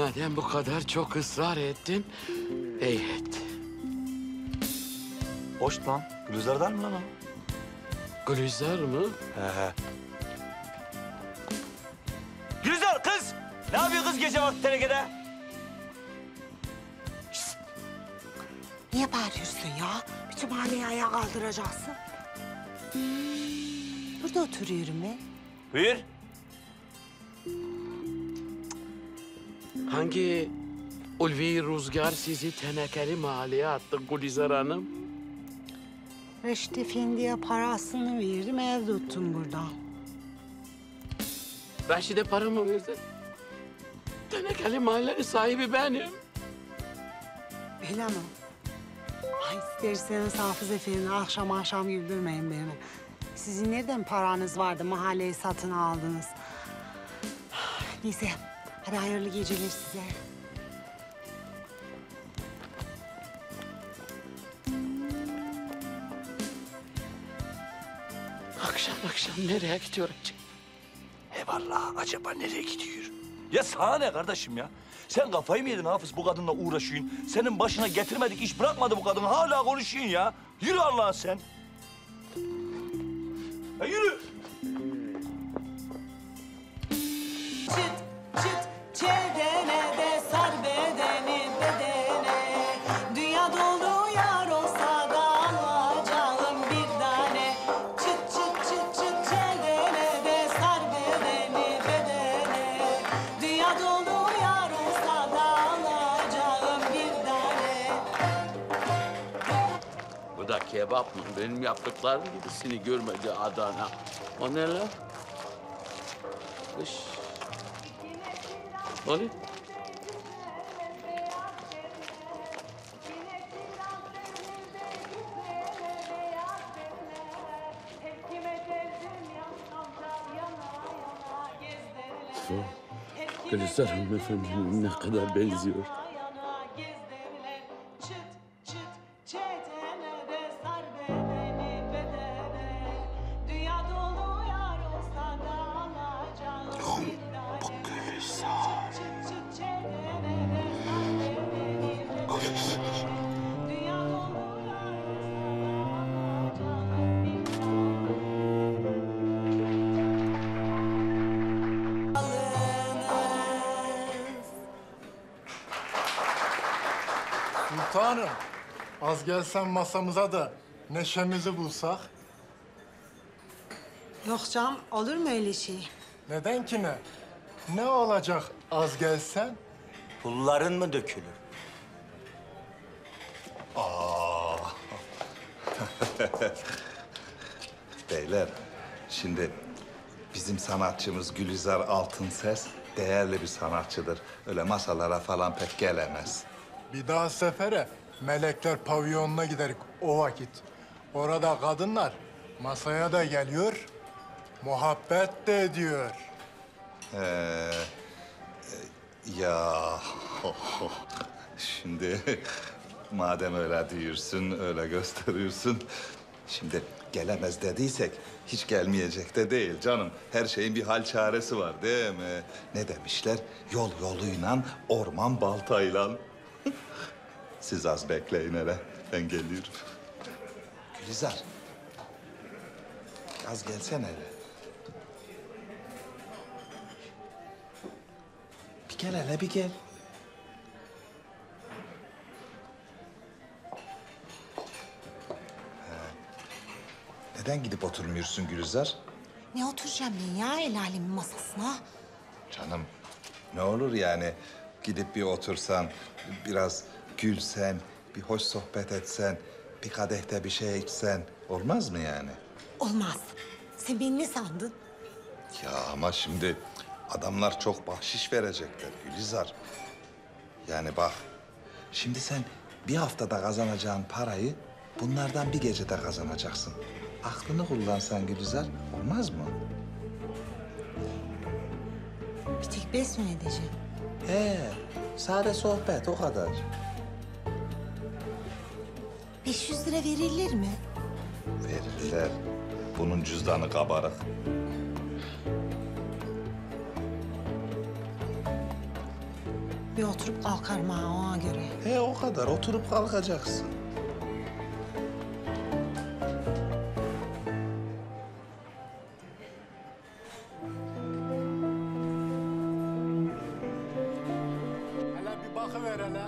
Madem bu kadar çok ısrar ettin, iyi et. Hoş lan. Gülizar'dan mı lan o? Gülizar mı? He. Gülizar kız! Ne yapıyor kız gece vakti tenekede? Niye bağırıyorsun ya? Bütün mahalleyi ayağa kaldıracaksın. Burada oturuyorum ben. Buyur. Hangi ulvi rüzgar sizi tenekeli mahalleye attı Gülizar Hanım? Reşit Efendi'ye parasını verdim, ev tuttum buradan. Reşit'e para mı verdin? Tenekeli mahallenin sahibi benim. Öyle mi? Ay isterseniz Hafız Efendi akşam güldürmeyin beni. Sizin nereden paranız vardı, mahalleyi satın aldınız? Neyse, hadi hayırlı geceler size. Akşam nereye gidiyor acaba? Eyvallah, acaba nereye gidiyor? Ya sana ne kardeşim ya? Sen kafayı mı yedin Hafız bu kadınla uğraşıyorsun? Senin başına getirmedik, iş bırakmadı bu kadın. Hala konuşuyorsun ya. Yürü Allah'ın sen. Ya yürü. Çıt çıt çedene de sar bedeni bedene. Dünya dolu yar olsa da alacağım bir tane. Çıt çıt çıt çıt çedene de sar bedeni bedene. Dünya dolu yar olsa da alacağım bir tane. Bu da kebap mı? Benim yaptıklarım gibisini görmedi Adana. O ne lan? Kış. O ne? Gülizar hanımefendinin ne kadar benziyor. Sultanım, az gelsen masamıza da neşemizi bulsak. Yok canım, olur mu öyle şey? Neden ki ne? Ne olacak az gelsen? Pulların mı dökülür? Beyler, şimdi bizim sanatçımız Gülizar Altınses değerli bir sanatçıdır. Öyle masalara falan pek gelemez. Bir daha sefere melekler pavyonuna giderik o vakit. Orada kadınlar masaya da geliyor, muhabbet de ediyor. Ya şimdi madem öyle diyorsun, öyle gösteriyorsun. Şimdi gelemez dediysek hiç gelmeyecek de değil canım. Her şeyin bir hal çaresi var değil mi? Ne demişler? Yol yoluyla, orman baltayla. Siz az bekleyin hele, ben geliyorum. Gülizar, az gelsene hele. Bir gel hele, bir gel. Neden gidip oturmuyorsun Gülizar? Ne oturacağım ben ya el alemin masasına? Canım, ne olur yani gidip bir otursan, biraz gülsen, bir hoş sohbet etsen, bir kadehte bir şey içsen olmaz mı yani? Olmaz. Sen beni ne sandın? Ya ama şimdi adamlar çok bahşiş verecekler Gülizar. Yani bak, şimdi sen bir haftada kazanacağın parayı bunlardan bir gecede kazanacaksın. Aklını kullansan Gülizar, olmaz mı? Bir tek bes mi edeceğim? Sade sohbet, o kadar. 500 lira verilir mi? Verirler. Bunun cüzdanı kabarık. Bir oturup kalkarım ha ona göre. He o kadar oturup kalkacaksın. Hele bir bakıver hele.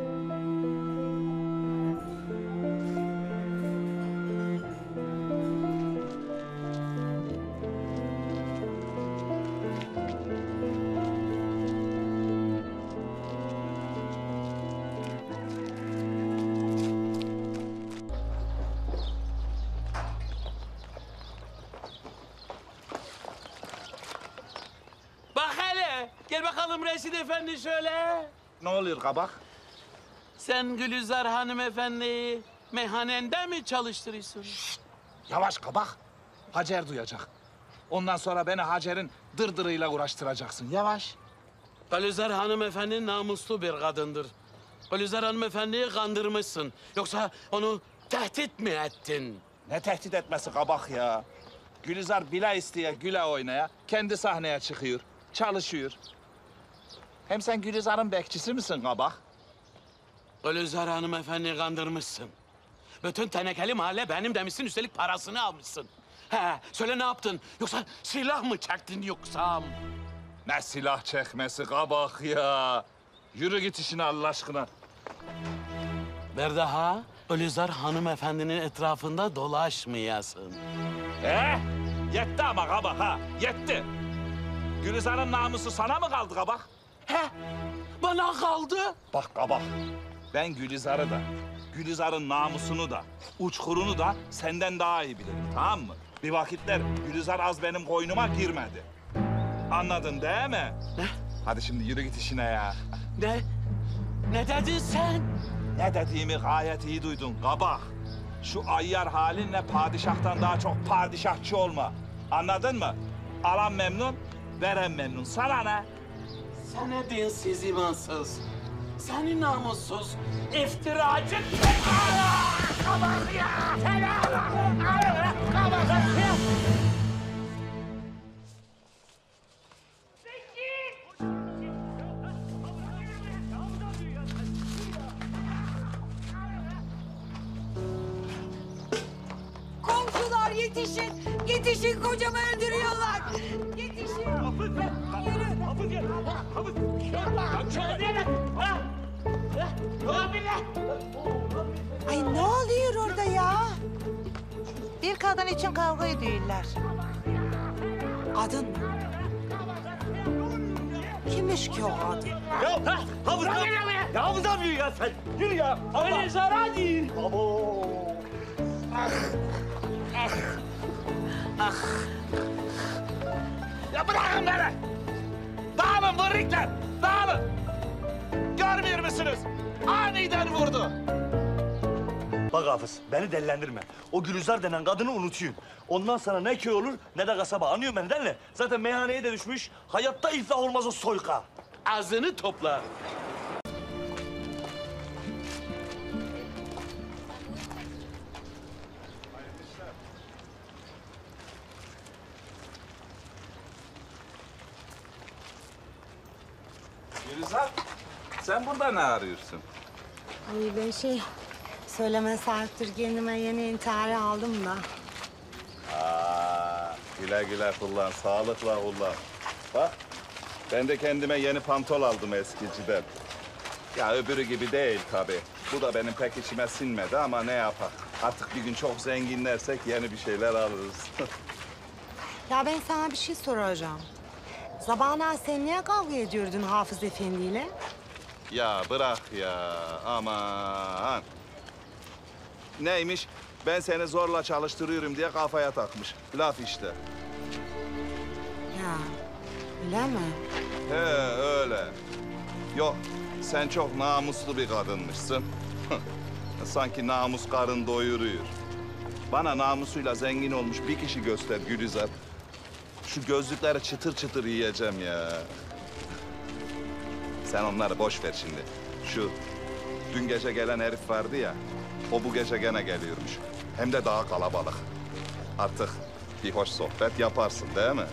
Bak hele. Gel bakalım Reşit Efendi şöyle. Ne oluyor kabak? Sen Gülizar hanımefendi meyhanende mi çalıştırıyorsun? Yavaş kabak. Hacer duyacak. Ondan sonra beni Hacer'in dırdırıyla uğraştıracaksın. Yavaş. Gülizar hanımefendi namuslu bir kadındır. Gülizar hanımefendiyi kandırmışsın. Yoksa onu tehdit mi ettin? Ne tehdit etmesi kabak ya. Gülizar bile isteye, güle oynaya kendi sahneye çıkıyor, çalışıyor. Hem sen Gülizar'ın bekçisi misin kabak? Gülizar hanımefendiyi kandırmışsın. Bütün tenekeli mahalle benim demişsin, üstelik parasını almışsın. He, söyle ne yaptın? Yoksa silah mı çektin yoksa? Ne silah çekmesi kabak ya. Yürü git işine Allah aşkına. Bir daha Gülizar hanımefendinin etrafında dolaşmayasın. Yetti ama kabak ha, yetti. Gülizar'ın namusu sana mı kaldı kabak? He, bana kaldı. Bak kabak, ben Gülizar'ı da, Gülizar'ın namusunu da, uçkurunu da senden daha iyi bilirim, tamam mı? Bir vakitler Gülizar az benim koynuma girmedi. Anladın değil mi? Ne? Hadi şimdi yürü git işine ya. Ne? Ne dedin sen? Ne dediğimi gayet iyi duydun kabak. Şu ayyar halinle padişahtan daha çok padişahçı olma. Anladın mı? Alan memnun, veren memnun. Sana ne? Sen dinsiz, imansız. Seni namussuz, iftiracı. Komşular yetişin! Yetişin kocamı öldürüyorlar! Yetişin! Yürü! Ay ne oluyor orada ya? Bir kadın için kavga ediyorlar. Kadın mı? Kimmiş ki o kadın? Ya bırakın beni! Dağılın vırrikler! Dağılın! Görmüyor musunuz? Aniden vurdu. Bak Hafız, beni delilendirme. O Gülizar denen kadını unutuyorsun. Ondan sana ne köy olur ne de kasaba. Anlıyor beni değil mi? Zaten meyhaneye de düşmüş. Hayatta iflah olmaz o soyka. Ağzını topla. Gülizar, sen burada ne arıyorsun? Ay ben söyleme sahiptir kendime yeni intihar aldım da. Güle güle kullan, sağlıkla kullan. Bak, ben de kendime yeni pantol aldım eskiciden. Ya öbürü gibi değil tabii. Bu da benim pek içime sinmedi ama ne yapak. Artık bir gün çok zenginlersek yeni bir şeyler alırız. Ya ben sana bir şey soracağım. Zabana sen niye kavga ediyordun Hafız Efendi'yle? Ya bırak ya, aman. Neymiş? Ben seni zorla çalıştırıyorum diye kafaya takmış. Laf işte. Ya öyle mi? He öyle. Yok, sen çok namuslu bir kadınmışsın. Sanki namus karın doyuruyor. Bana namusuyla zengin olmuş bir kişi göster Gülizar. Şu gözlükleri çıtır çıtır yiyeceğim ya. Sen onları boş ver şimdi. Şu dün gece gelen herif vardı ya, o bu gece gene geliyormuş. Hem de daha kalabalık. Artık bir hoş sohbet yaparsın değil mi?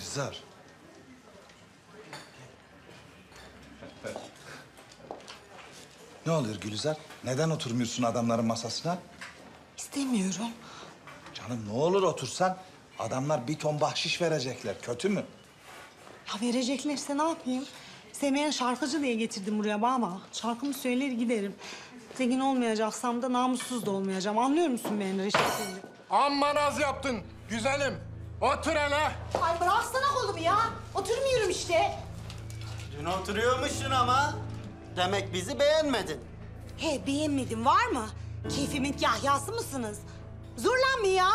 Gülizar. Ne oluyor Gülizar? Neden oturmuyorsun adamların masasına? İstemiyorum. Canım ne olur otursan. Adamlar bir ton bahşiş verecekler. Kötü mü? Ya vereceklerse ne yapayım? Semih'e şarkıcı diye getirdim buraya ama şarkımı söyler giderim. Zengin olmayacaksam da namussuz da olmayacağım. Anlıyor musun beni Reşit Efendi? Amma naz yaptın güzelim. Otur hele. Ay bıraksana kolumu ya. Oturmuyorum işte. Dün oturuyormuşsun ama. Demek bizi beğenmedin. He beğenmedim var mı? Keyfimin kahyası mısınız? Zorlanma ya.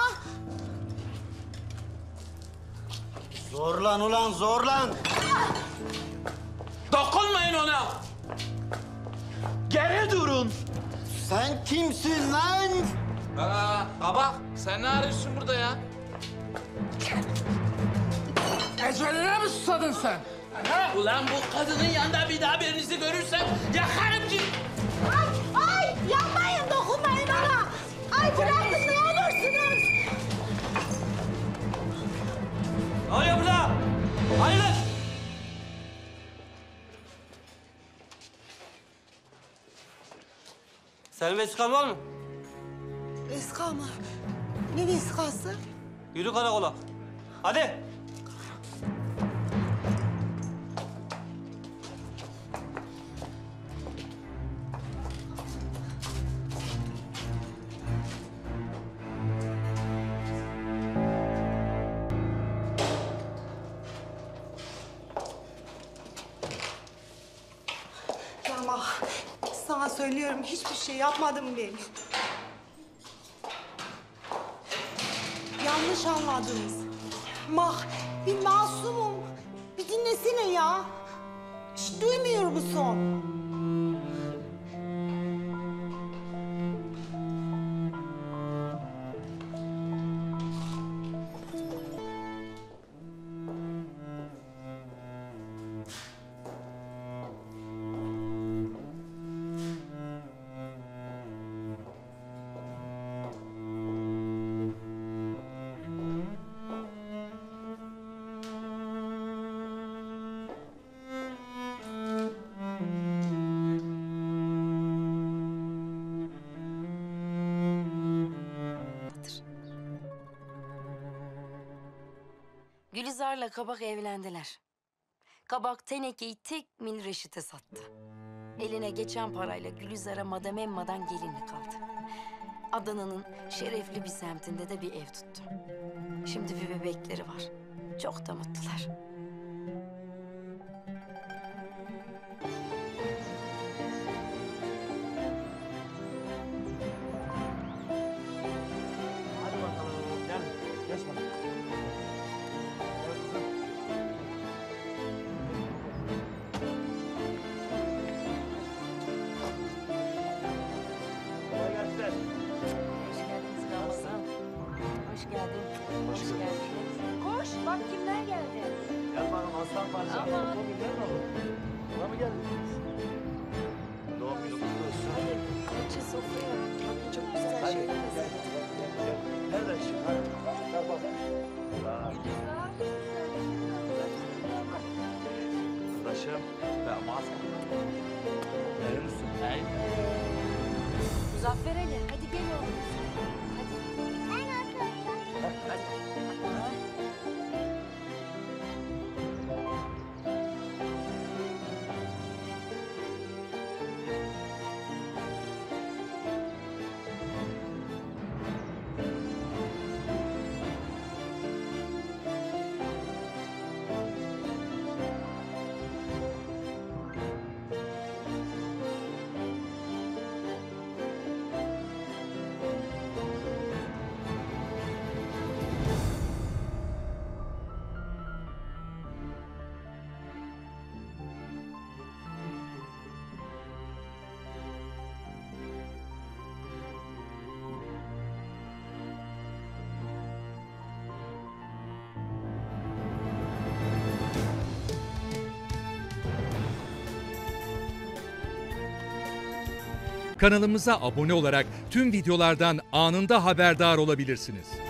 Zorlan ulan zorlan. Dokunmayın ona! Geri durun! Sen kimsin lan? Kabak, sen ne arıyorsun burada ya? Eceline mi susadın sen? Ulan bu kadının yanında bir daha birinizi görürsem yakarım ki... Ay yapmayın dokunmayın bana. Ay bırakın ne olursunuz. Ne oluyor burada? Hayırdır? Senin vesikan var mı? Veska mı? Ne veskası? Yürü karakola. Hadi. Ya ama sana söylüyorum hiçbir şey yapmadım ben. Yanlış anladınız. Mah, bir masumum. Bir dinlesene ya. Hiç duymuyor musun? Gülizar'la Kabak evlendiler. Kabak tenekeyi tek mil Reşit'e sattı. Eline geçen parayla Gülizar'a Madam Emma'dan gelinlik aldı. Adana'nın şerefli bir semtinde de bir ev tuttu. Şimdi bir bebekleri var. Çok da mutlular. Hadi bakalım. Gel. Geç bakalım. Gel kızım. Kolay gelsin. Hoş geldiniz Ramazan. Hoş geldin. Hoş geldiniz. Koş bak kimler geldi. Gel bakalım aslan parça. Aman. Oğlum gel bakalım. Buna mı geldiniz? Doğum günü kutlu olsun. Açın sofraya. Bakın çok güzel Hadi. şeyler Gel, hazırladım. gel, gel. Nereden şimdi? Hadi. Gel bakalım. Arkadaşım. Ben maske. Verir misin? Muzaffer Ali hadi gel oğlum. Hadi. Kanalımıza abone olarak tüm videolardan anında haberdar olabilirsiniz.